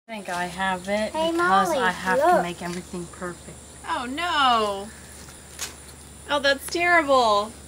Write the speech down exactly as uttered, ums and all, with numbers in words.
I think I have it Hey, because Molly, I have look. to make everything perfect. Oh no! Oh, that's terrible.